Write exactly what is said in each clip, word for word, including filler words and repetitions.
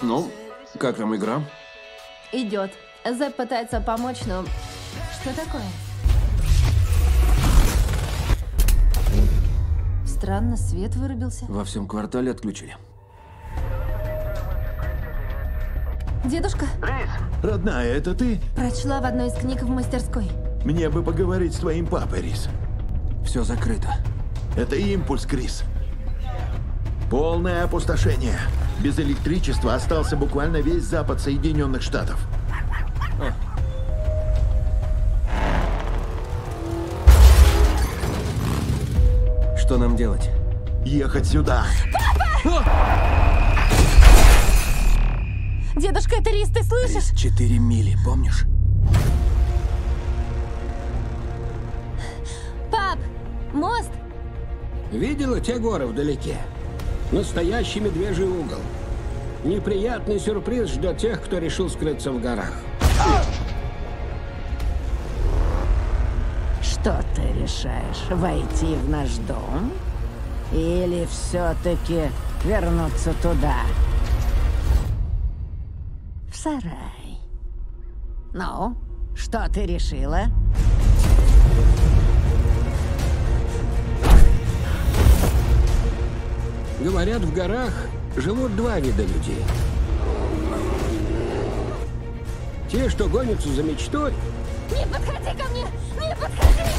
Ну, как там игра? Идет. Зэп пытается помочь, но... Что такое? Странно, свет вырубился. Во всем квартале отключили. Дедушка, Родная, это ты? прочла в одной из книг в мастерской. Мне бы поговорить с твоим папой, Рис. Все закрыто. Это импульс, Крис. Полное опустошение. Без электричества остался буквально весь запад Соединенных Штатов. Что нам делать? Ехать сюда. Дедушка, это Рис, ты слышишь? Четыре мили, помнишь? Пап, мост! Видела те горы вдалеке? Настоящий медвежий угол. Неприятный сюрприз ждет тех, кто решил скрыться в горах. Что ты решаешь, войти в наш дом? Или все-таки вернуться туда? В сарай. Ну, что ты решила? Говорят, в горах живут два вида людей. Те, что гонятся за мечтой, Не подходи ко мне! Не подходи!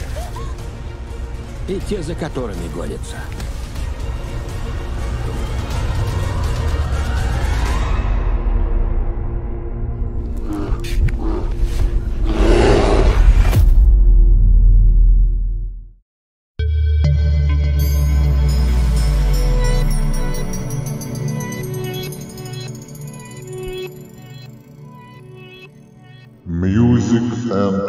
и те, за которыми гонятся. Music and